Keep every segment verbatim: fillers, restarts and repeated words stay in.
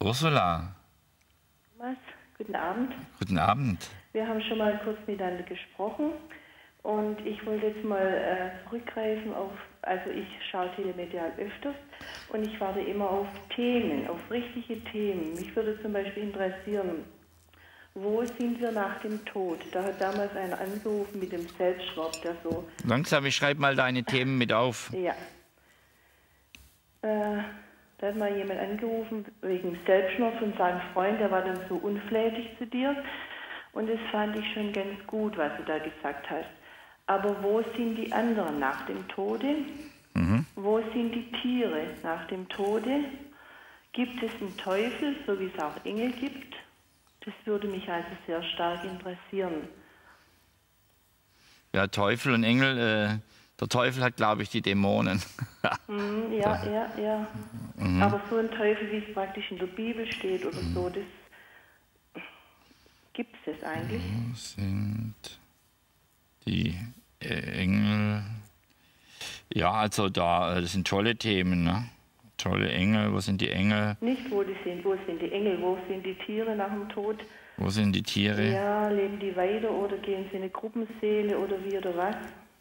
Ursula. Thomas, guten Abend. Guten Abend. Wir haben schon mal kurz miteinander gesprochen und ich wollte jetzt mal äh, zurückgreifen auf, also ich schaue telemedial öfters und ich warte immer auf Themen, auf richtige Themen. Mich würde zum Beispiel interessieren, wo sind wir nach dem Tod? Da hat damals einer angerufen mit dem Selbstmord, der so... Langsam, ich schreibe mal deine Themen mit auf. Ja. Äh, da hat mal jemand angerufen wegen Selbstmord von seinem Freund, der war dann so unflätig zu dir. Und das fand ich schon ganz gut, was du da gesagt hast. Aber wo sind die anderen nach dem Tode? Mhm. Wo sind die Tiere nach dem Tode? Gibt es einen Teufel, so wie es auch Engel gibt? Das würde mich also sehr stark interessieren. Ja, Teufel und Engel, äh, der Teufel hat, glaube ich, die Dämonen. mm, ja, ja, ja. Mhm. Aber so ein Teufel, wie es praktisch in der Bibel steht oder mhm. so, das gibt es das eigentlich? Wo sind die Engel? Ja, also da, das sind tolle Themen, ne? Tolle Engel, wo sind die Engel? Nicht wo die sind, wo sind die Engel, wo sind die Tiere nach dem Tod? Wo sind die Tiere? Ja, leben die weiter oder gehen sie in eine Gruppenseele oder wie oder was?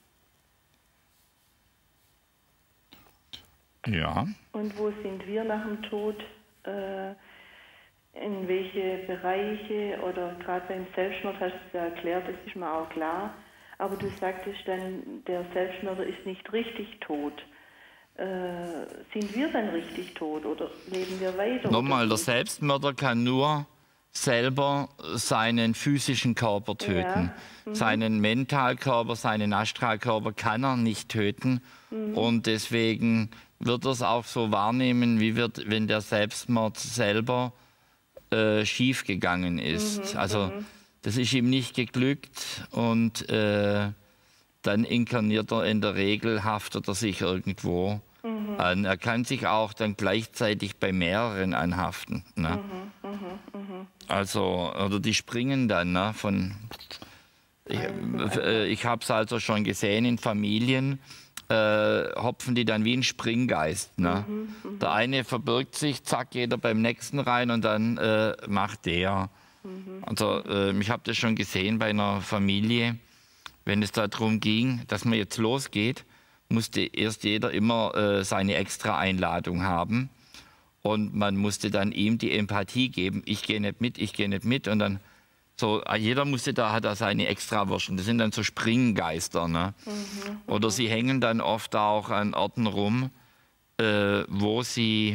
Ja. Und wo sind wir nach dem Tod? Äh, in welche Bereiche oder gerade beim Selbstmord hast du es ja erklärt, das ist mir auch klar. Aber du sagtest dann, der Selbstmörder ist nicht richtig tot. Äh, sind wir dann richtig tot oder leben wir weiter? Nochmal, der Selbstmörder kann nur selber seinen physischen Körper töten. Ja. Mhm. Seinen Mentalkörper, seinen Astralkörper kann er nicht töten. Mhm. Und deswegen wird er es auch so wahrnehmen, wie wird, wenn der Selbstmord selber äh, schief gegangen ist. Mhm. Also mhm. das ist ihm nicht geglückt und äh, dann inkarniert er in der Regel, haftet er sich irgendwo mhm. an. Er kann sich auch dann gleichzeitig bei mehreren anhaften. Ne? Mhm. Mhm. Mhm. Also, oder die springen dann ne, von... Ich, äh, ich habe es also schon gesehen in Familien, äh, hopfen die dann wie ein Springgeist. Ne? Mhm. Mhm. Der eine verbirgt sich, zack, geht er beim nächsten rein und dann äh, macht der. Mhm. Also, äh, ich habe das schon gesehen bei einer Familie. Wenn es darum ging, dass man jetzt losgeht, musste erst jeder immer äh, seine Extra-Einladung haben. Und man musste dann ihm die Empathie geben. Ich gehe nicht mit, ich gehe nicht mit. Und dann so, jeder musste da, hat da seine Extrawürschen. Das sind dann so Springgeister. Ne? Mhm, Oder mhm. sie hängen dann oft auch an Orten rum, äh, wo sie...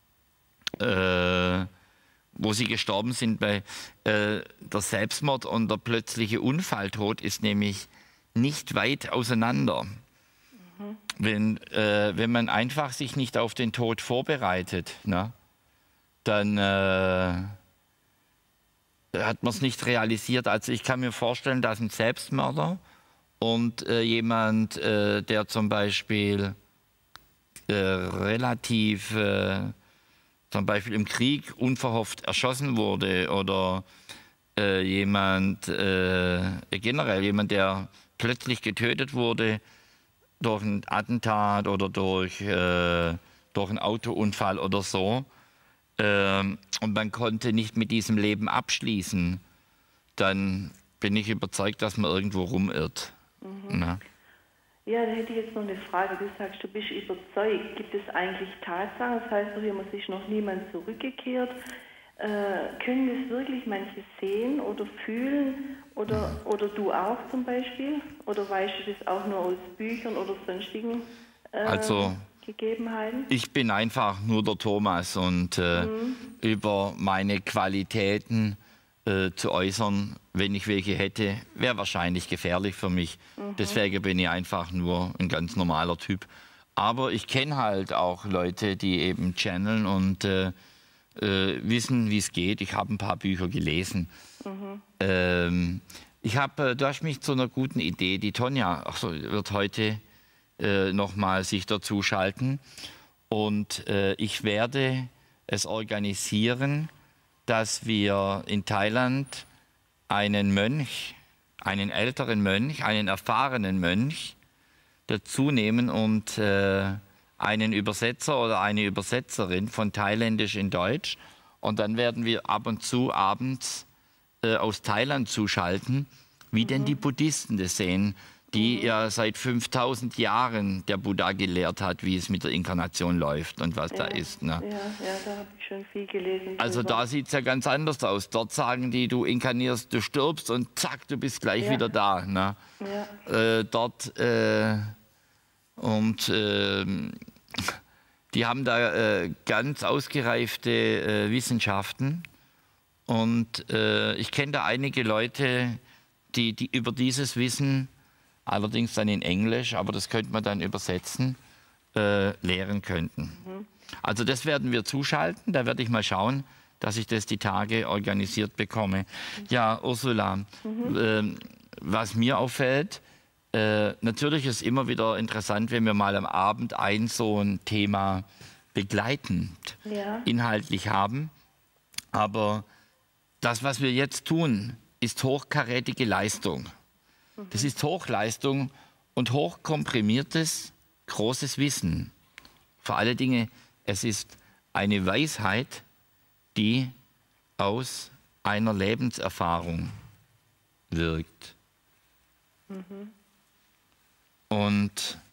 Äh, wo sie gestorben sind. Bei äh, der Selbstmord und der plötzliche Unfalltod ist nämlich nicht weit auseinander. Mhm. Wenn, äh, wenn man einfach sich nicht auf den Tod vorbereitet, ne, dann äh, hat man es nicht realisiert. Also ich kann mir vorstellen, dass ein Selbstmörder und äh, jemand, äh, der zum Beispiel äh, relativ... Äh, zum Beispiel im Krieg unverhofft erschossen wurde oder äh, jemand, äh, generell jemand, der plötzlich getötet wurde durch ein Attentat oder durch, äh, durch einen Autounfall oder so äh, und man konnte nicht mit diesem Leben abschließen, dann bin ich überzeugt, dass man irgendwo rumirrt. Mhm. Na? Ja, da hätte ich jetzt noch eine Frage. Du sagst, du bist überzeugt. Gibt es eigentlich Tatsachen? Das heißt, hier muss sich noch niemand zurückgekehrt. Äh, können das wirklich manche sehen oder fühlen? Oder, oder du auch zum Beispiel? Oder weißt du das auch nur aus Büchern oder sonstigen äh, also, Gegebenheiten? Ich bin einfach nur der Thomas und äh, mhm. über meine Qualitäten äh, zu äußern, wenn ich welche hätte, wäre wahrscheinlich gefährlich für mich. Mhm. Deswegen bin ich einfach nur ein ganz normaler Typ. Aber ich kenne halt auch Leute, die eben channeln und äh, äh, wissen, wie es geht. Ich habe ein paar Bücher gelesen. Mhm. Ähm, ich habe, äh, du hast mich zu einer guten Idee, die Tonja ach so, wird heute äh, nochmal sich dazu schalten. Und äh, ich werde es organisieren, dass wir in Thailand einen Mönch, einen älteren Mönch, einen erfahrenen Mönch dazu nehmen und äh, einen Übersetzer oder eine Übersetzerin von Thailändisch in Deutsch Und dann werden wir ab und zu abends äh, aus Thailand zuschalten, wie mhm. denn die Buddhisten das sehen, die mhm. ja seit fünftausend Jahren der Buddha gelehrt hat, wie es mit der Inkarnation läuft und was ja. da ist. Ne? Ja, ja, da habe ich schon viel gelesen. Also drüber. Da sieht es ja ganz anders aus. Dort sagen die, du inkarnierst, du stirbst und zack, du bist gleich ja. wieder da. Ne? Ja. Äh, dort äh, und äh, die haben da äh, ganz ausgereifte äh, Wissenschaften. Und äh, ich kenne da einige Leute, die, die über dieses Wissen, allerdings dann in Englisch, aber das könnte man dann übersetzen, äh, lehren könnten. Mhm. Also das werden wir zuschalten, da werde ich mal schauen, dass ich das die Tage organisiert bekomme. Ja, Ursula, mhm. äh, was mir auffällt, äh, natürlich ist immer wieder interessant, wenn wir mal am Abend ein so ein Thema begleitend ja. inhaltlich haben, aber das, was wir jetzt tun, ist hochkarätige Leistung. Das ist Hochleistung und hochkomprimiertes, großes Wissen. Vor allen Dingen, es ist eine Weisheit, die aus einer Lebenserfahrung wirkt. Mhm. Und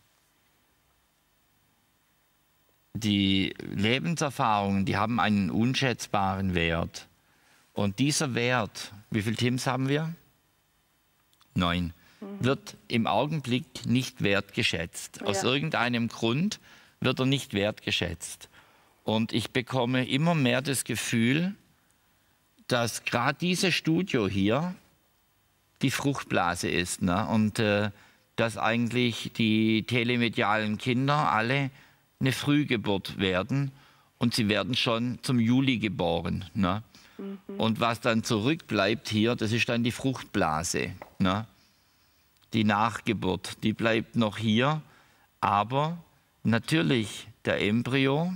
die Lebenserfahrungen, die haben einen unschätzbaren Wert. Und dieser Wert, wie viele Teams haben wir? Neun. Mhm. Wird im Augenblick nicht wertgeschätzt. Ja. Aus irgendeinem Grund wird er nicht wertgeschätzt. Und ich bekomme immer mehr das Gefühl, dass gerade dieses Studio hier die Fruchtblase ist. Ne? Und äh, dass eigentlich die telemedialen Kinder alle eine Frühgeburt werden. Und sie werden schon zum Juli geboren. Ne? Mhm. Und was dann zurückbleibt hier, das ist dann die Fruchtblase. Ne? Die Nachgeburt, die bleibt noch hier. Aber natürlich, der Embryo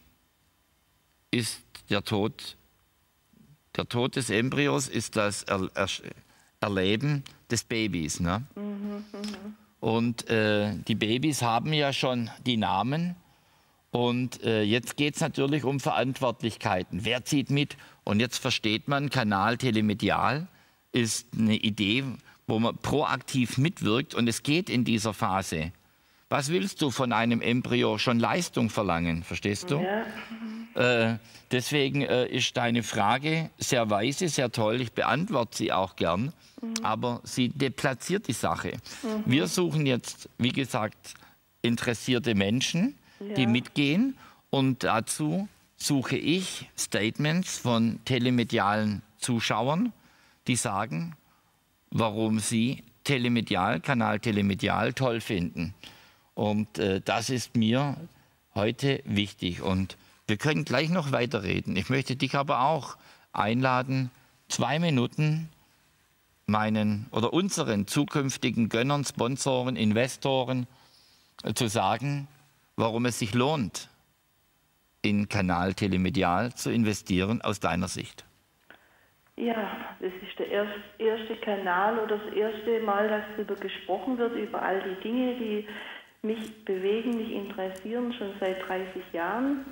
ist der Tod. Der Tod des Embryos ist das er er Erleben des Babys. Ne? Mhm, mh. Und äh, die Babys haben ja schon die Namen. Und äh, jetzt geht es natürlich um Verantwortlichkeiten. Wer zieht mit? Und jetzt versteht man, Kanal telemedial ist eine Idee, wo man proaktiv mitwirkt. Und es geht in dieser Phase. Was willst du von einem Embryo? Schon Leistung verlangen, verstehst du? Ja. Äh, deswegen äh, ist deine Frage sehr weise, sehr toll. Ich beantworte sie auch gern. Mhm. Aber sie deplatziert die Sache. Mhm. Wir suchen jetzt, wie gesagt, interessierte Menschen, ja. die mitgehen. Und dazu suche ich Statements von telemedialen Zuschauern, die sagen, warum sie telemedial, Kanal telemedial toll finden. Und äh, das ist mir heute wichtig. Und wir können gleich noch weiterreden. Ich möchte dich aber auch einladen, zwei Minuten meinen oder unseren zukünftigen Gönnern, Sponsoren, Investoren äh, zu sagen, warum es sich lohnt, in Kanal telemedial zu investieren aus deiner Sicht. Ja, das ist der erste, erste Kanal oder das erste Mal, dass darüber gesprochen wird, über all die Dinge, die mich bewegen, mich interessieren, schon seit dreißig Jahren.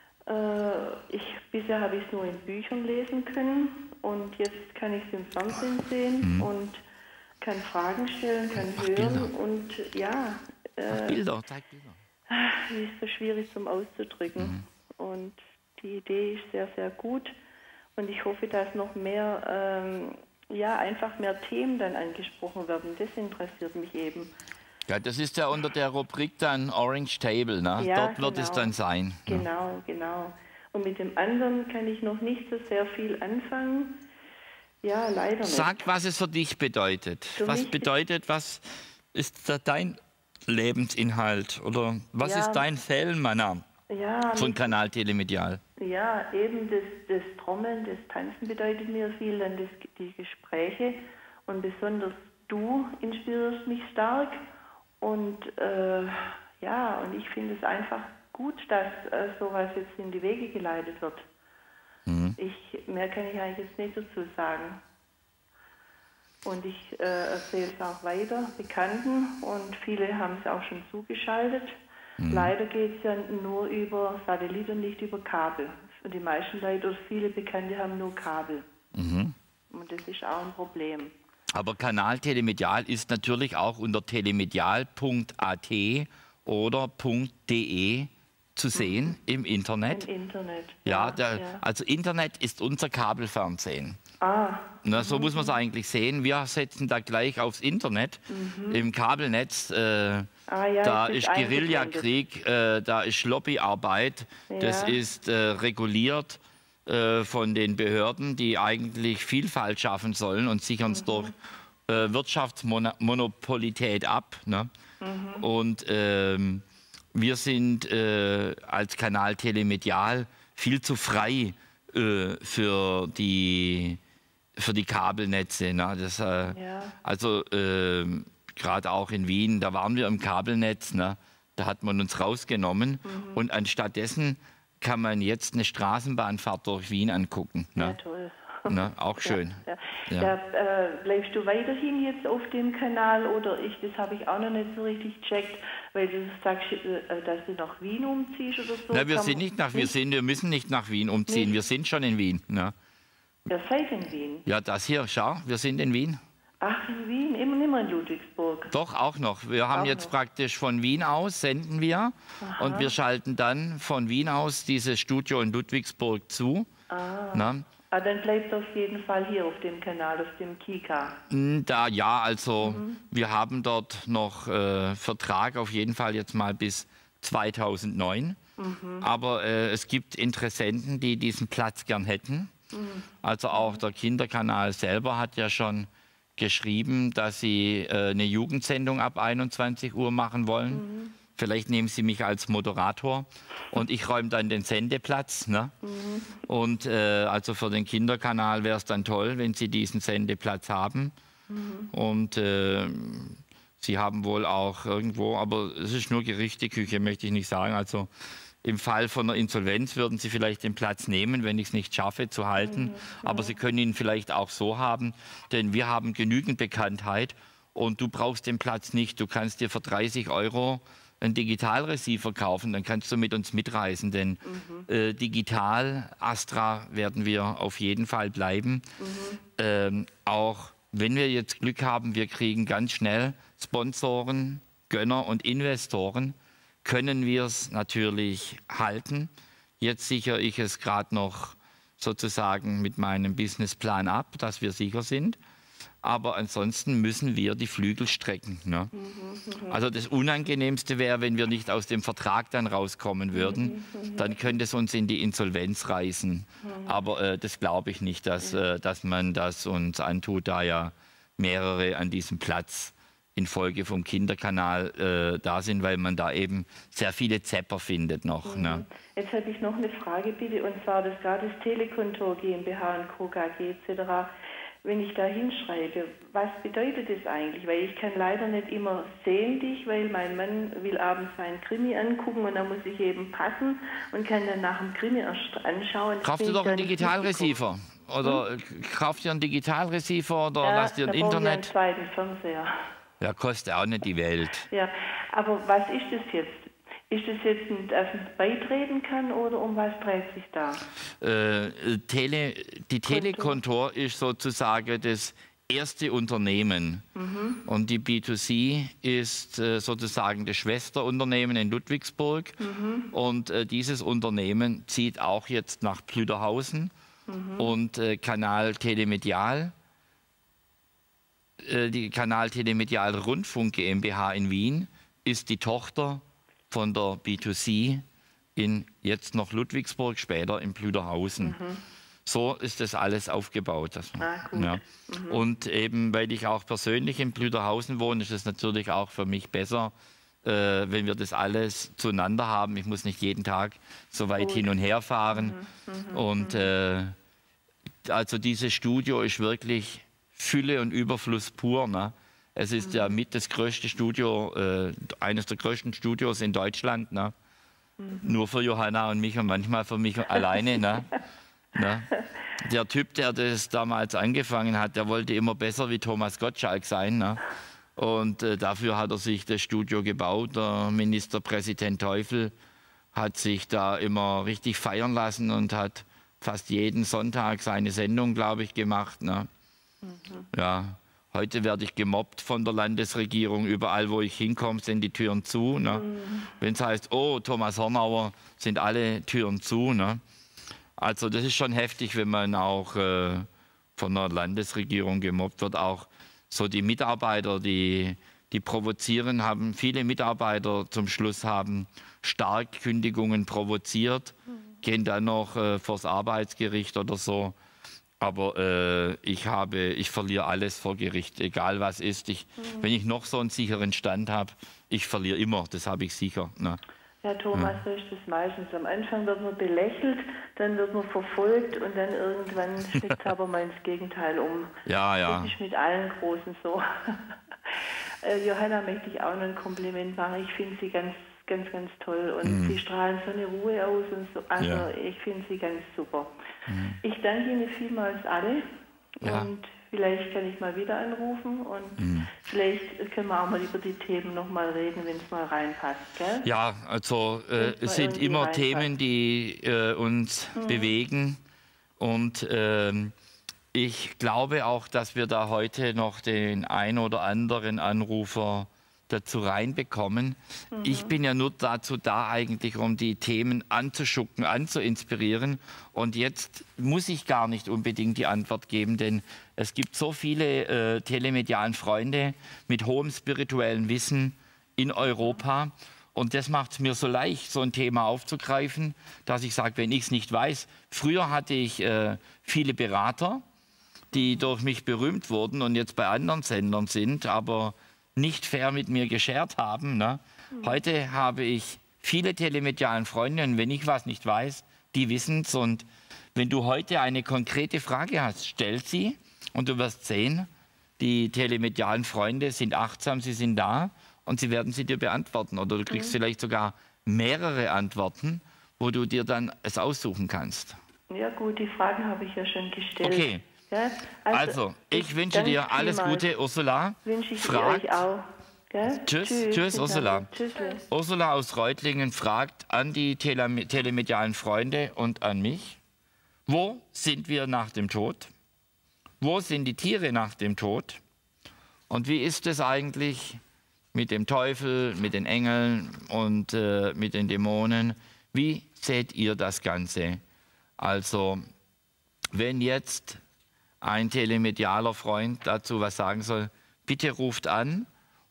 Äh, ich, bisher habe ich es nur in Büchern lesen können und jetzt kann ich es im Fernsehen sehen mhm. und kann Fragen stellen, kann Ach, hören Bilder. und ja. Äh, Ach, Bilder, zeig Bilder. Das ist so schwierig zum Auszudrücken mhm. und die Idee ist sehr, sehr gut und ich hoffe, dass noch mehr, ähm, ja, einfach mehr Themen dann angesprochen werden. Das interessiert mich eben. Ja, das ist ja unter der Rubrik dann Orange Table, ne? Ja, dort wird genau. es dann sein. Genau, ja. genau. Und mit dem anderen kann ich noch nicht so sehr viel anfangen. Ja, leider nicht. Sag, was es für dich bedeutet. Für was bedeutet, was ist da dein Lebensinhalt? Oder was ja. ist dein Fellmanner ja, von Kanal telemedial? Ja, eben das, das Trommeln, das Tanzen bedeutet mir viel, dann das, die Gespräche. Und besonders du inspirierst mich stark. Und äh, ja, und ich finde es einfach gut, dass äh, sowas jetzt in die Wege geleitet wird. Mhm. Ich, mehr kann ich eigentlich jetzt nicht dazu sagen. Und ich äh, erzähle es auch weiter, Bekannten, und viele haben es auch schon zugeschaltet. Mhm. Leider geht es ja nur über Satellit und nicht über Kabel. Und die meisten Leute oder viele Bekannte haben nur Kabel. Mhm. Und das ist auch ein Problem. Aber Kanal Telemedial ist natürlich auch unter telemedial punkt a t oder .de zu sehen mhm. im Internet. Im Internet. Ja, Ja, der, ja. Also Internet ist unser Kabelfernsehen. Ah. Na, so mhm. muss man es eigentlich sehen. Wir setzen da gleich aufs Internet. Mhm. Im Kabelnetz, äh, ah, ja, da ist Guerillakrieg, äh, da ist Lobbyarbeit. Ja. Das ist äh, reguliert äh, von den Behörden, die eigentlich Vielfalt schaffen sollen und sichern es mhm. durch äh, Wirtschaftsmonopolität ab. Ne? Mhm. Und ähm, wir sind äh, als Kanal Telemedial viel zu frei äh, für die für die Kabelnetze. Ne? Das, äh, ja. Also äh, gerade auch in Wien, da waren wir im Kabelnetz, ne? Da hat man uns rausgenommen mhm. und anstattdessen kann man jetzt eine Straßenbahnfahrt durch Wien angucken. Ne? Ja, toll. Ne? Auch schön. Ja, ja. Ja. Ja, äh, bleibst du weiterhin jetzt auf dem Kanal oder ich, das habe ich auch noch nicht so richtig gecheckt, weil du sagst, äh, dass du nach Wien umziehst oder so. Na, wir sind nicht nach, wir sind, wir müssen nicht nach Wien umziehen, nicht? Wir sind schon in Wien. Ne? Ihr seid in Wien? Ja, das hier, schau, wir sind in Wien. Ach, in Wien, immer nicht mehr in Ludwigsburg? Doch, auch noch. Wir haben auch jetzt noch. Praktisch von Wien aus, senden wir. Aha. Und wir schalten dann von Wien aus dieses Studio in Ludwigsburg zu. Ah. Na? Ah, dann bleibt auf jeden Fall hier auf dem Kanal, auf dem Kika. Da, ja, also mhm. wir haben dort noch äh, Vertrag auf jeden Fall jetzt mal bis zweitausendneun. Mhm. Aber äh, es gibt Interessenten, die diesen Platz gern hätten. Mhm. Also auch der Kinderkanal selber hat ja schon geschrieben, dass sie äh, eine Jugendsendung ab einundzwanzig Uhr machen wollen. Mhm. Vielleicht nehmen sie mich als Moderator und ich räume dann den Sendeplatz. Ne? Mhm. Und äh, also für den Kinderkanal wäre es dann toll, wenn sie diesen Sendeplatz haben. Mhm. Und äh, sie haben wohl auch irgendwo, aber es ist nur Gerüchteküche, möchte ich nicht sagen. Also im Fall von einer Insolvenz würden Sie vielleicht den Platz nehmen, wenn ich es nicht schaffe zu halten. Mhm. Aber Sie können ihn vielleicht auch so haben, denn wir haben genügend Bekanntheit und du brauchst den Platz nicht. Du kannst dir für dreißig Euro einen Digitalreceiver kaufen, dann kannst du mit uns mitreisen, denn mhm. äh, digital, Astra werden wir auf jeden Fall bleiben. Mhm. Ähm, auch wenn wir jetzt Glück haben, wir kriegen ganz schnell Sponsoren, Gönner und Investoren, können wir es natürlich halten. Jetzt sichere ich es gerade noch sozusagen mit meinem Businessplan ab, dass wir sicher sind. Aber ansonsten müssen wir die Flügel strecken. Ne? Mhm, mh. Also das Unangenehmste wäre, wenn wir nicht aus dem Vertrag dann rauskommen würden. Mhm, dann könnte es uns in die Insolvenz reißen. Mhm. Aber äh, das glaube ich nicht, dass, äh, dass man das uns antut, da ja mehrere an diesem Platz infolge vom Kinderkanal äh, da sind, weil man da eben sehr viele Zepper findet noch. Mhm. Ne? Jetzt habe ich noch eine Frage bitte, und zwar das gerade das Telekontor GmbH und Co. K G et cetera. Wenn ich da hinschreibe, was bedeutet das eigentlich? Weil ich kann leider nicht immer sehen dich, weil mein Mann will abends seinen Krimi angucken und da muss ich eben passen und kann dann nach dem Krimi erst anschauen. Kauf dir doch einen Digitalreceiver. Oder hm? kauf dir einen Digitalreceiver oder ja, lass dir ein Internet. Ja, einen zweiten Fernseher. Ja, kostet auch nicht die Welt. Ja, aber was ist das jetzt? Ist das jetzt, dass man beitreten kann oder um was dreht sich da? Äh, Tele, die Telekontor ist sozusagen das erste Unternehmen. Mhm. Und die B zwei C ist äh, sozusagen das Schwesterunternehmen in Ludwigsburg. Mhm. Und äh, dieses Unternehmen zieht auch jetzt nach Plüderhausen. Mhm. Und äh, Kanal Telemedial, äh, die Kanal Telemedial Rundfunk GmbH in Wien ist die Tochter von der B zwei C in jetzt noch Ludwigsburg, später in Plüderhausen. Mhm. So ist das alles aufgebaut. Das, ah, gut. Ja. Mhm. Und eben, weil ich auch persönlich in Plüderhausen wohne, ist es natürlich auch für mich besser, äh, wenn wir das alles zueinander haben. Ich muss nicht jeden Tag so weit gut. hin und her fahren. Mhm. Mhm. Und äh, also dieses Studio ist wirklich Fülle und Überfluss pur. Ne? Es ist mhm. ja mit das größte Studio, äh, eines der größten Studios in Deutschland. Ne? Mhm. Nur für Johanna und mich und manchmal für mich alleine. Ne? Ne? Der Typ, der das damals angefangen hat, der wollte immer besser wie Thomas Gottschalk sein. Ne? Und äh, dafür hat er sich das Studio gebaut, der Ministerpräsident Teufel. hat sich da immer richtig feiern lassen und hat fast jeden Sonntag seine Sendung, glaube ich, gemacht. Ne? Mhm. Ja, heute werde ich gemobbt von der Landesregierung. Überall, wo ich hinkomme, sind die Türen zu. Ne? Mhm. Wenn es heißt, oh, Thomas Hornauer, sind alle Türen zu. Ne? Also das ist schon heftig, wenn man auch äh, von der Landesregierung gemobbt wird. Auch so die Mitarbeiter, die, die provozieren, haben viele Mitarbeiter zum Schluss haben stark Kündigungen provoziert, mhm. gehen dann noch äh, vors Arbeitsgericht oder so. Aber äh, ich habe, ich verliere alles vor Gericht, egal was ist. Ich, mhm. Wenn ich noch so einen sicheren Stand habe, ich verliere immer, das habe ich sicher. Ne? Ja, Thomas, so ist das meistens. Am Anfang wird man belächelt, dann wird man verfolgt und dann irgendwann schlägt es aber mal ins Gegenteil um. Ja, ja. Das ist mit allen Großen so. äh, Johanna möchte ich auch noch ein Kompliment machen. Ich finde sie ganz, ganz, ganz toll und mhm. sie strahlen so eine Ruhe aus und so. Also ja. ich finde sie ganz super. Mhm. Ich danke Ihnen vielmals alle ja. und vielleicht kann ich mal wieder anrufen und mhm. vielleicht können wir auch mal über die Themen noch mal reden, wenn es mal reinpasst, gell? Ja, also äh, es sind immer reinpasst. Themen, die äh, uns mhm. bewegen und äh, ich glaube auch, dass wir da heute noch den ein oder anderen Anrufer dazu reinbekommen. Mhm. Ich bin ja nur dazu da eigentlich, um die Themen anzuschucken, anzuinspirieren. Und jetzt muss ich gar nicht unbedingt die Antwort geben, denn es gibt so viele äh, telemedialen Freunde mit hohem spirituellen Wissen in Europa. Und das macht es mir so leicht, so ein Thema aufzugreifen, dass ich sage, wenn ich es nicht weiß. Früher hatte ich äh, viele Berater, die durch mich berühmt wurden und jetzt bei anderen Sendern sind, aber nicht fair mit mir geshared haben. Ne? Mhm. Heute habe ich viele telemedialen Freunde und wenn ich was nicht weiß, die wissen es. Und wenn du heute eine konkrete Frage hast, stell sie und du wirst sehen, die telemedialen Freunde sind achtsam, sie sind da und sie werden sie dir beantworten. Oder du kriegst mhm. vielleicht sogar mehrere Antworten, wo du dir dann es aussuchen kannst. Ja gut, die Fragen habe ich ja schon gestellt. Okay. Ja, also, also, ich wünsche dir alles Gute, Ursula. Wünsche ich fragt, euch auch. Gell? Tschüss, tschüss, tschüss Ursula. Tschüss. Ursula aus Reutlingen fragt an die Tele telemedialen Freunde und an mich, wo sind wir nach dem Tod? Wo sind die Tiere nach dem Tod? Und wie ist es eigentlich mit dem Teufel, mit den Engeln und äh, mit den Dämonen? Wie seht ihr das Ganze? Also, wenn jetzt ein telemedialer Freund dazu was sagen soll, bitte ruft an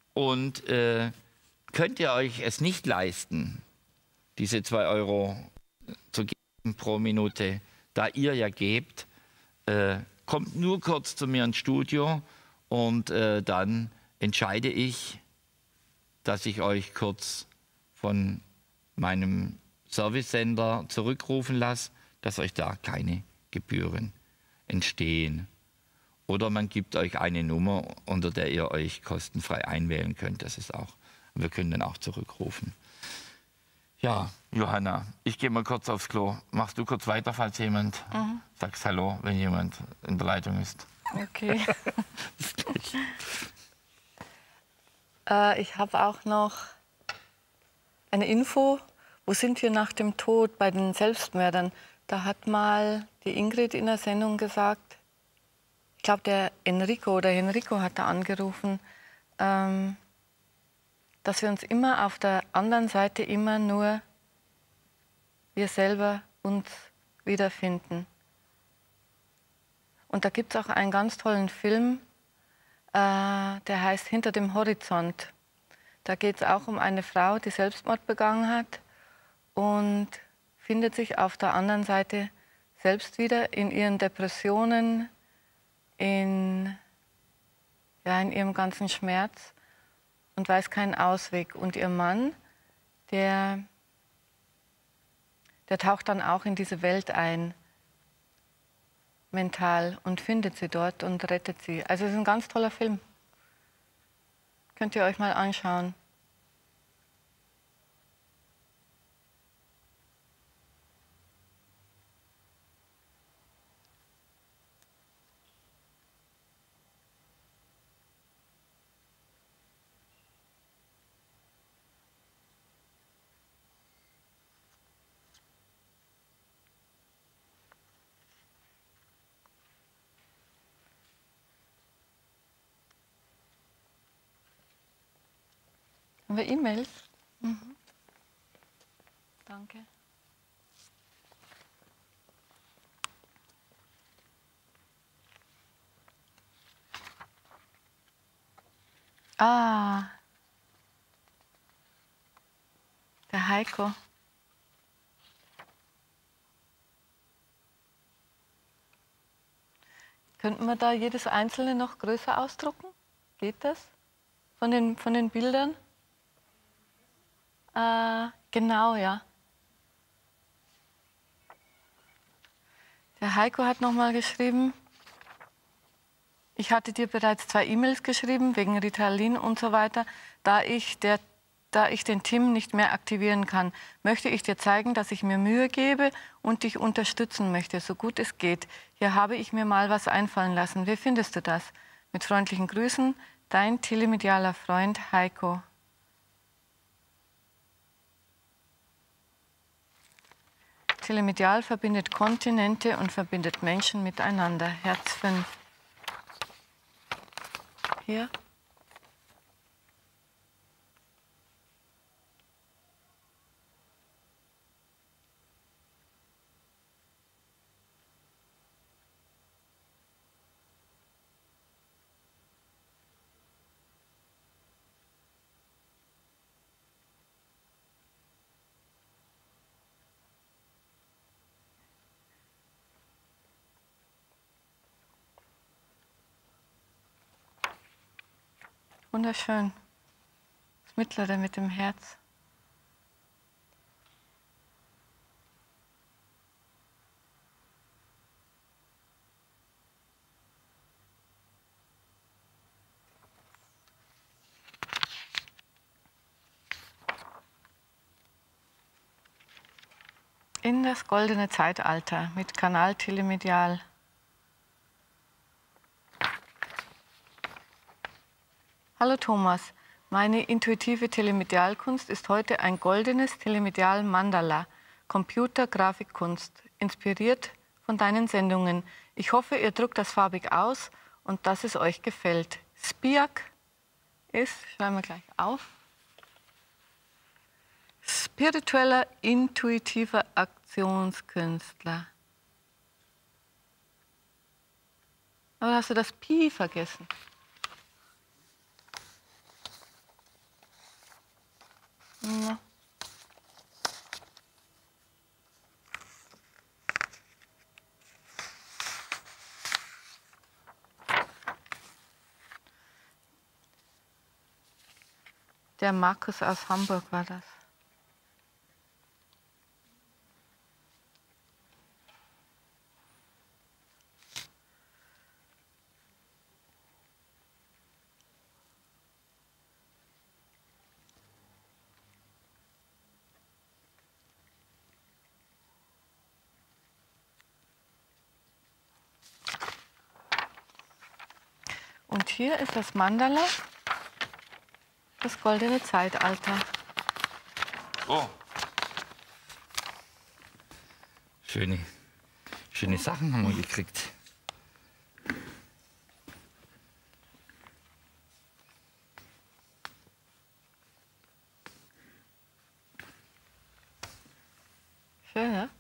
und äh, könnt ihr euch es nicht leisten, diese zwei Euro zu geben pro Minute, da ihr ja gebt, äh, kommt nur kurz zu mir ins Studio und äh, dann entscheide ich, dass ich euch kurz von meinem Service-Sender zurückrufen lasse, dass euch da keine Gebühren entstehen. Oder man gibt euch eine Nummer, unter der ihr euch kostenfrei einwählen könnt. Das ist auch. Wir können dann auch zurückrufen. Ja, Johanna, ich gehe mal kurz aufs Klo. Machst du kurz weiter, falls jemand mhm. sagst Hallo, wenn jemand in der Leitung ist. Okay. äh, ich habe auch noch eine Info. Wo sind wir nach dem Tod bei den Selbstmördern? Da hat mal die Ingrid in der Sendung gesagt, ich glaube, der Enrico oder Enrico hat da angerufen, ähm, dass wir uns immer auf der anderen Seite immer nur wir selber uns wiederfinden. Und da gibt es auch einen ganz tollen Film, äh, der heißt Hinter dem Horizont. Da geht es auch um eine Frau, die Selbstmord begangen hat und findet sich auf der anderen Seite selbst wieder in ihren Depressionen, in, ja, in ihrem ganzen Schmerz und weiß keinen Ausweg. Und ihr Mann, der, der taucht dann auch in diese Welt ein, mental, und findet sie dort und rettet sie. Also es ist ein ganz toller Film. Könnt ihr euch mal anschauen. Haben wir E-Mails? Mhm. Danke. Ah, der Heiko. Könnten wir da jedes einzelne noch größer ausdrucken? Geht das? Von den, von den Bildern? Äh, genau, ja. Der Heiko hat noch mal geschrieben, ich hatte dir bereits zwei E-Mails geschrieben, wegen Ritalin und so weiter. Da ich, der, da ich den Tim nicht mehr aktivieren kann, möchte ich dir zeigen, dass ich mir Mühe gebe und dich unterstützen möchte, so gut es geht. Hier habe ich mir mal was einfallen lassen. Wie findest du das? Mit freundlichen Grüßen, dein telemedialer Freund Heiko. Telemedial verbindet Kontinente und verbindet Menschen miteinander. Herz fünf. Hier. Wunderschön. Das mittlere mit dem Herz. In das goldene Zeitalter mit Kanal Telemedial. Hallo Thomas, meine intuitive Telemedialkunst ist heute ein goldenes Telemedial-Mandala, Computer-Grafikkunst, inspiriert von deinen Sendungen. Ich hoffe, ihr druckt das farbig aus und dass es euch gefällt. Spiak ist, schreiben wir gleich auf, spiritueller, intuitiver Aktionskünstler. Aber hast du das Pi vergessen? Ja. Der Markus aus Hamburg war das. Und hier ist das Mandala, das goldene Zeitalter. Oh. Schöne, schöne Sachen haben wir gekriegt. Schön, ja?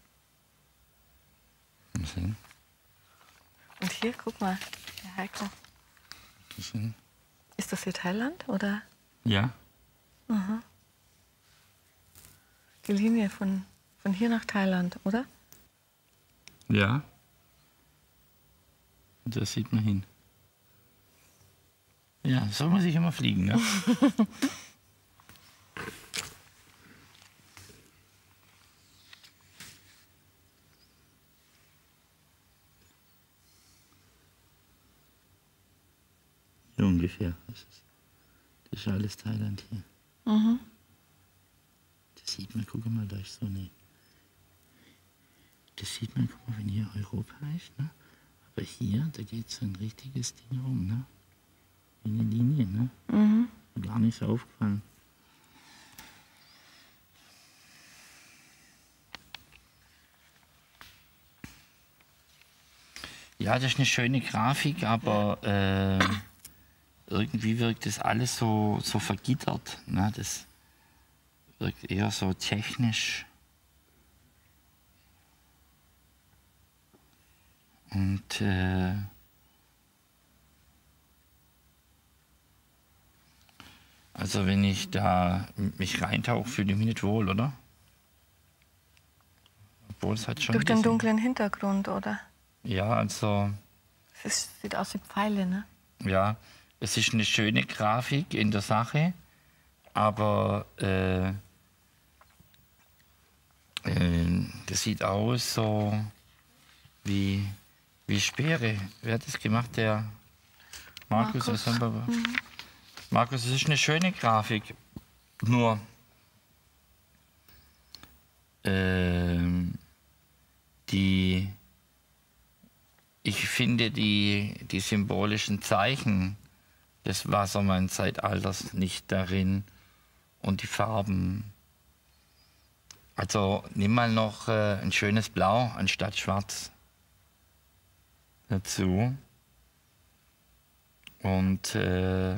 Mal sehen. Und hier, guck mal, der Heiko. Mhm. Ist das hier Thailand, oder? Ja. Aha. Die Linie von, von hier nach Thailand, oder? Ja. Da sieht man hin. Ja, so muss ich immer fliegen, ne? So ungefähr. Das ist, das ist alles Thailand hier. Mhm. Das sieht man, guck mal, da ist so eine. Das sieht man, guck mal, wenn hier Europa ist, ne? Aber hier, da geht so ein richtiges Ding rum, ne? Wie eine Linie, ne? Mhm. Gar nicht so aufgefallen. Ja, das ist eine schöne Grafik, aber äh, irgendwie wirkt das alles so, so vergittert. Ne? Das wirkt eher so technisch. Und äh, also wenn ich da mich reintauche, fühle ich mich nicht wohl, oder? Obwohl es hat schon Durch den diesen, dunklen Hintergrund, oder? Ja, also... Es sieht aus wie Pfeile, ne? Ja, es ist eine schöne Grafik in der Sache, aber äh, äh, das sieht aus so wie, wie Speere. Wer hat das gemacht? Der Markus? Markus. Mhm. Markus, es ist eine schöne Grafik, nur äh, die... Ich finde die, die symbolischen Zeichen des Wassermann-Zeitalters nicht darin und die Farben. Also nimm mal noch äh, ein schönes Blau anstatt Schwarz dazu. Und äh,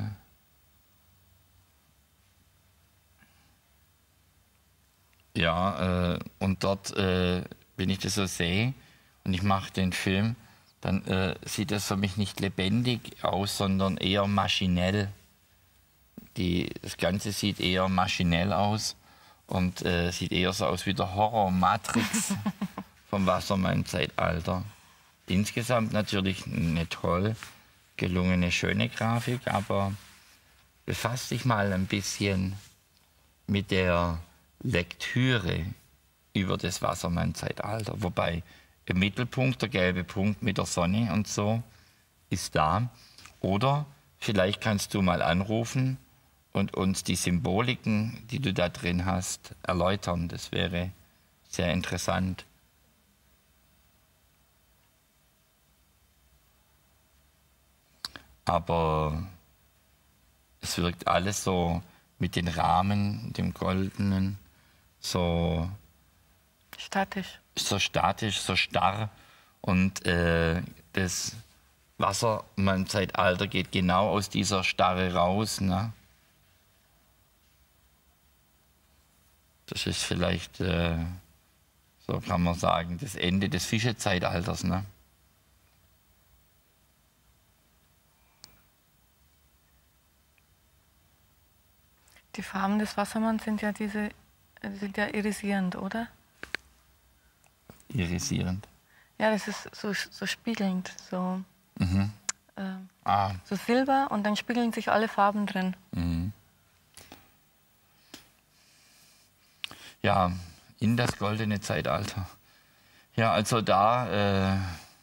ja, äh, und dort, äh, wenn ich das so sehe und ich mache den Film, dann äh, sieht das für mich nicht lebendig aus, sondern eher maschinell. Die, das Ganze sieht eher maschinell aus und äh, sieht eher so aus wie der Horror-Matrix vom Wassermann-Zeitalter. Insgesamt natürlich eine toll gelungene, schöne Grafik, aber befasst dich mal ein bisschen mit der Lektüre über das Wassermann-Zeitalter, wobei im Mittelpunkt, der gelbe Punkt mit der Sonne und so, ist da. Oder vielleicht kannst du mal anrufen und uns die Symboliken, die du da drin hast, erläutern. Das wäre sehr interessant. Aber es wirkt alles so mit den Rahmen, dem Goldenen, so... Statisch. So statisch, so starr. Und äh, das Wassermann-Zeitalter geht genau aus dieser Starre raus. Ne? Das ist vielleicht, äh, so kann man sagen, das Ende des Fischezeitalters. Ne? Die Farben des Wassermanns sind ja diese, sind ja irisierend, oder? Irisierend. Ja, das ist so, so spiegelnd, so, Mhm. äh, Ah. so Silber und dann spiegeln sich alle Farben drin. Mhm. Ja, in das goldene Zeitalter. Ja, also da, äh,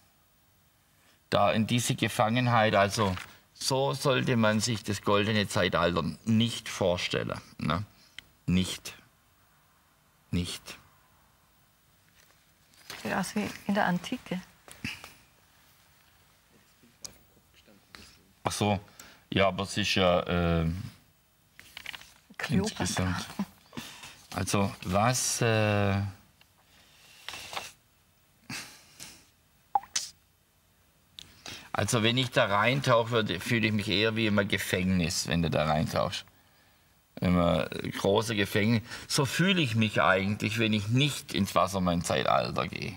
da in diese Gefangenheit, also so sollte man sich das goldene Zeitalter nicht vorstellen. Ne? Nicht. Nicht. Sieht aus wie in der Antike. Ach so, ja, aber es ist ja äh, Kleopatra. insgesamt. Also was... Äh, also wenn ich da reintauche, fühle ich mich eher wie im Gefängnis, wenn du da reintauchst. Immer große Gefängnis. So fühle ich mich eigentlich, wenn ich nicht ins Wassermann-Zeitalter gehe.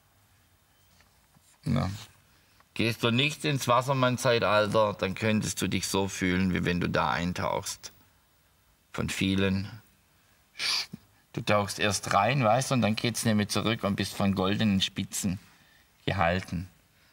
Ja. Gehst du nicht ins Wassermann-Zeitalter, dann könntest du dich so fühlen, wie wenn du da eintauchst. Von vielen. Du tauchst erst rein, weißt du, und dann geht's nämlich zurück und bist von goldenen Spitzen gehalten.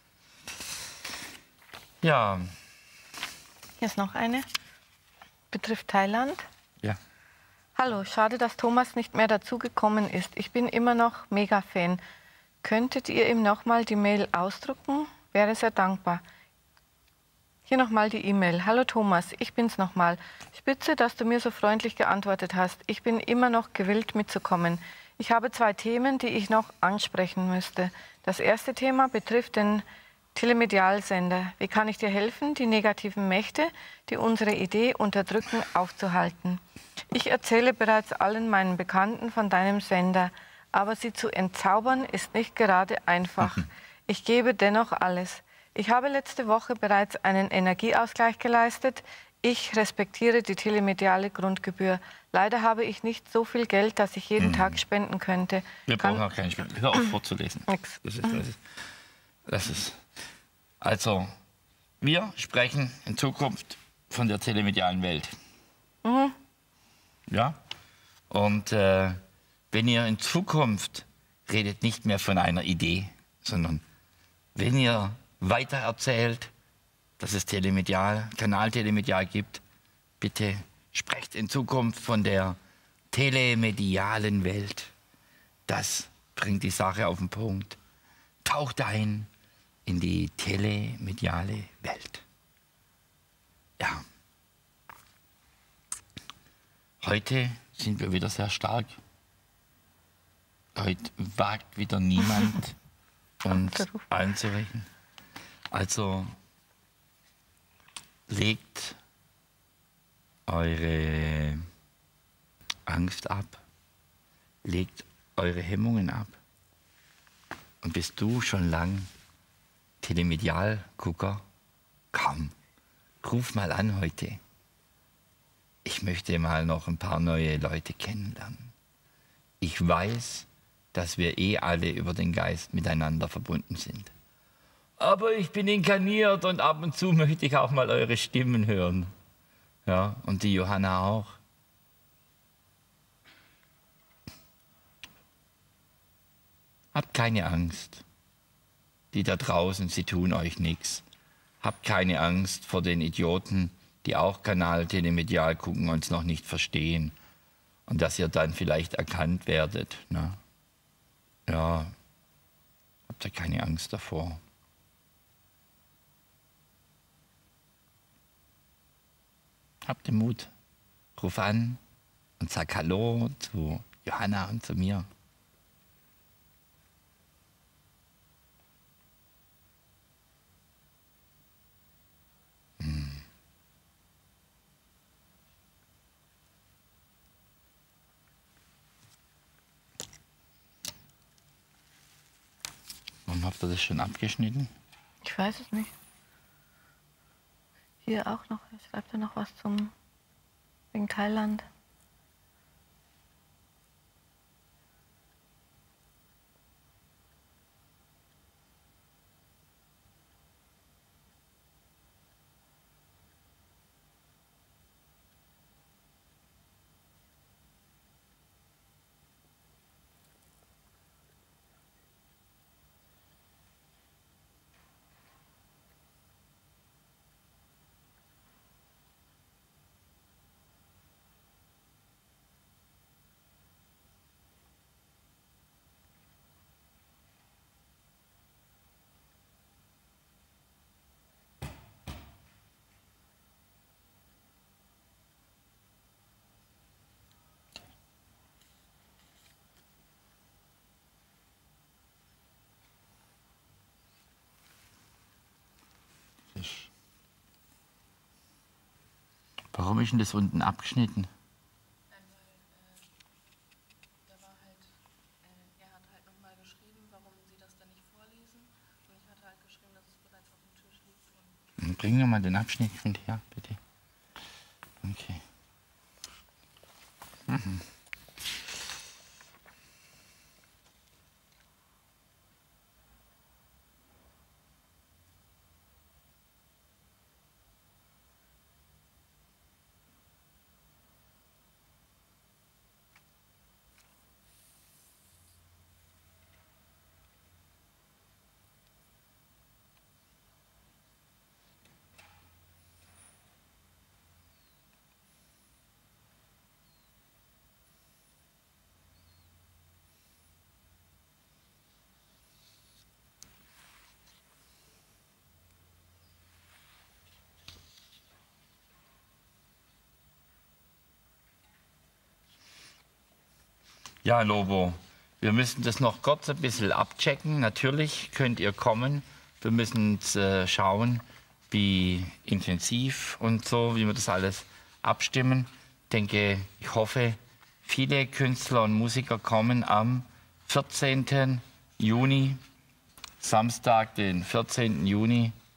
Ja. Hier ist noch eine. Betrifft Thailand. Ja. Hallo, schade, dass Thomas nicht mehr dazugekommen ist. Ich bin immer noch Mega-Fan. Könntet ihr ihm nochmal die Mail ausdrucken? Wäre sehr dankbar. Hier nochmal die E-Mail. Hallo Thomas, ich bin's nochmal. Spitze, dass du mir so freundlich geantwortet hast. Ich bin immer noch gewillt mitzukommen. Ich habe zwei Themen, die ich noch ansprechen müsste. Das erste Thema betrifft den Telemedialsender. Wie kann ich dir helfen, die negativen Mächte, die unsere Idee unterdrücken, aufzuhalten? Ich erzähle bereits allen meinen Bekannten von deinem Sender, aber sie zu entzaubern ist nicht gerade einfach. Ich gebe dennoch alles. Ich habe letzte Woche bereits einen Energieausgleich geleistet. Ich respektiere die telemediale Grundgebühr. Leider habe ich nicht so viel Geld, dass ich jeden mhm. Tag spenden könnte. Wir Kann brauchen auch keine Spenden. Hör auf vorzulesen. Nix. Das ist, das ist, das ist. Also, wir sprechen in Zukunft von der telemedialen Welt. Mhm. Ja? Und äh, wenn ihr in Zukunft redet nicht mehr von einer Idee, sondern wenn ihr weiter erzählt, dass es telemedial, Kanal telemedial gibt, bitte sprecht in Zukunft von der telemedialen Welt. Das bringt die Sache auf den Punkt. Taucht ein in die telemediale Welt. Ja. Heute sind wir wieder sehr stark. Heute wagt wieder niemand, uns einzurechnen. Also legt eure Angst ab, legt eure Hemmungen ab. Und bist du schon lang Telemedial-Gucker? Komm, ruf mal an heute. Ich möchte mal noch ein paar neue Leute kennenlernen. Ich weiß, dass wir eh alle über den Geist miteinander verbunden sind. Aber ich bin inkarniert und ab und zu möchte ich auch mal eure Stimmen hören. Ja, und die Johanna auch. Habt keine Angst. Die da draußen, sie tun euch nichts. Habt keine Angst vor den Idioten, die auch Kanal telemedial gucken und es noch nicht verstehen. Und dass ihr dann vielleicht erkannt werdet. Ne? Ja, habt ihr keine Angst davor. Habt den Mut. Ruf an und sag Hallo zu Johanna und zu mir. Hm. Warum habt ihr das schon abgeschnitten? Ich weiß es nicht. Hier auch noch, schreibt er noch was zum wegen Thailand. Warum ist denn das unten abgeschnitten? Nein, weil äh, da war halt, äh, er hat halt nochmal geschrieben, warum sie das dann nicht vorlesen. Und ich hatte halt geschrieben, dass es bereits auf dem Tisch liegt. Und bring doch mal den Abschnitt her, bitte. Okay. Mhm. Ja, Lobo, wir müssen das noch kurz ein bisschen abchecken. Natürlich könnt ihr kommen. Wir müssen äh, schauen, wie intensiv und so, wie wir das alles abstimmen. Ich denke, ich hoffe, viele Künstler und Musiker kommen am vierzehnten Juni, Samstag, den vierzehnten Juni.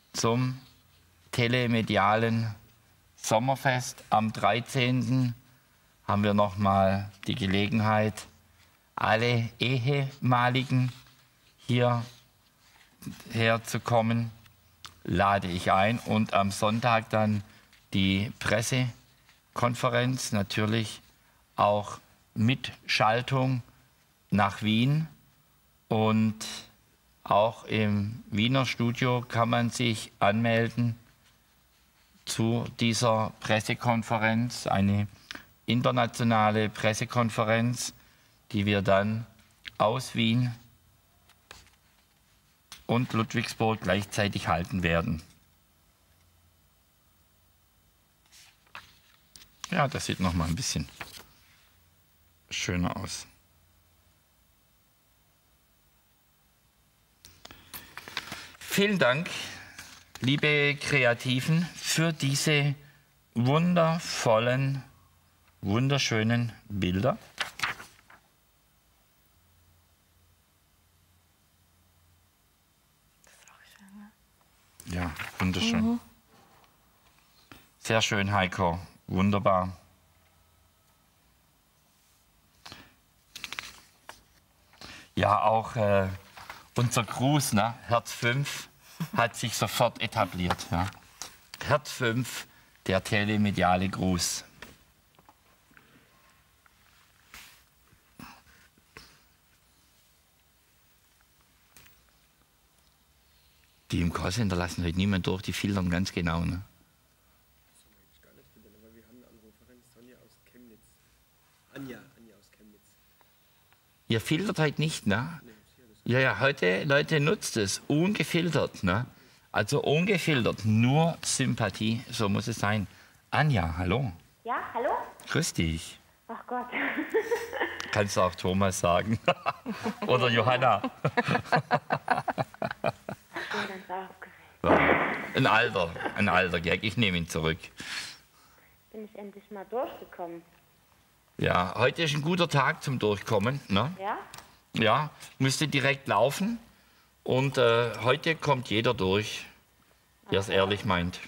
zum telemedialen Sommerfest. Am dreizehnten haben wir noch mal die Gelegenheit, alle Ehemaligen hierher zu kommen, lade ich ein. Und am Sonntag dann die Pressekonferenz, natürlich auch mit Schaltung nach Wien. Und auch im Wiener Studio kann man sich anmelden zu dieser Pressekonferenz, eine internationale Pressekonferenz, die wir dann aus Wien und Ludwigsburg gleichzeitig halten werden. Ja, das sieht noch mal ein bisschen schöner aus. Vielen Dank, liebe Kreativen, für diese wundervollen, wunderschönen Bilder. Ja, wunderschön. Mhm. Sehr schön, Heiko. Wunderbar. Ja, auch äh, unser Gruß, ne? Herz fünf, hat sich sofort etabliert. Ja. Herz fünf, der telemediale Gruß. Die im Callcenter lassen heute niemand durch, die filtern ganz genau. Ne? Ihr filtert heute nicht, ne? Ja, ja, heute, Leute, nutzt es. Ungefiltert, ne? Also ungefiltert, nur Sympathie, so muss es sein. Anja, hallo. Ja, hallo? Grüß dich. Ach Gott. Kannst du auch Thomas sagen. Oder Johanna. Ich bin ganz aufgeregt. Ja, ein alter, ein alter Gag, ich nehme ihn zurück. Bin ich endlich mal durchgekommen. Ja, heute ist ein guter Tag zum Durchkommen. Ne? Ja? Ja, müsste direkt laufen. Und äh, heute kommt jeder durch, der es ehrlich meint.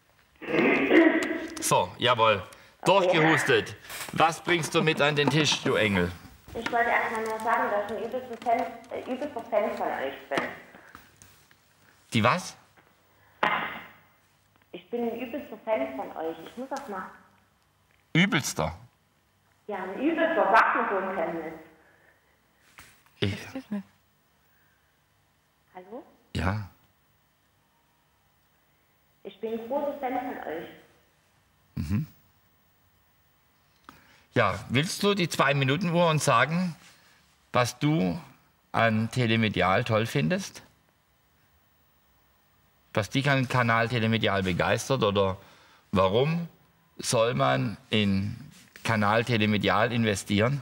So, jawohl. Durchgehustet. Was bringst du mit an den Tisch, du Engel? Ich wollte erstmal nur sagen, dass ich ein übelster Fan, äh, übelster Fan von euch bin. Die was? Ich bin ein übelster Fan von euch. Ich muss das mal. Übelster? Ja, ein übelster Waffenkenntnis. Ich. Hallo? Ja. Ich bin ein großer Fan von euch. Mhm. Ja, willst du die Zwei-Minuten-Uhr uns sagen, was du an Telemedial toll findest? Was dich an Kanal Telemedial begeistert oder warum soll man in Kanal Telemedial investieren?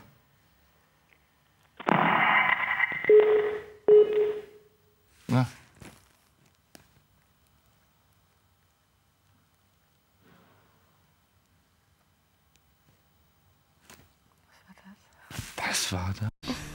Ja. Was war das?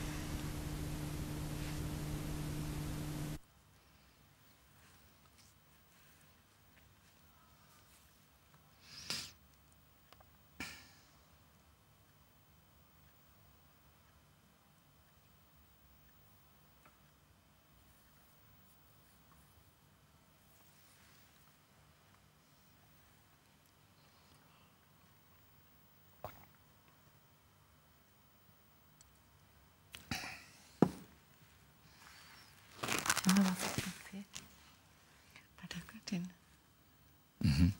Bei der Göttin. Mhm.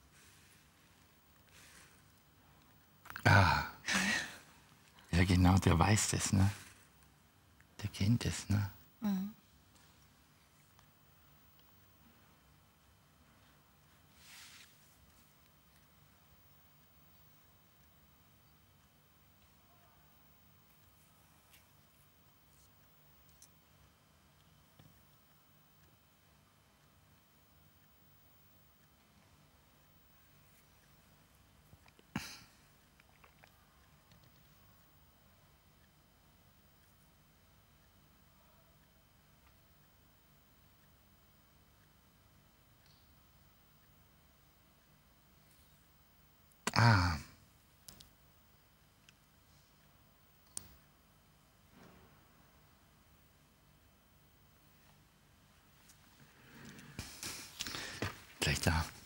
Ah. Ja, genau, der weiß das, ne? Der kennt es, ne? Mhm. Ah. Gleich da.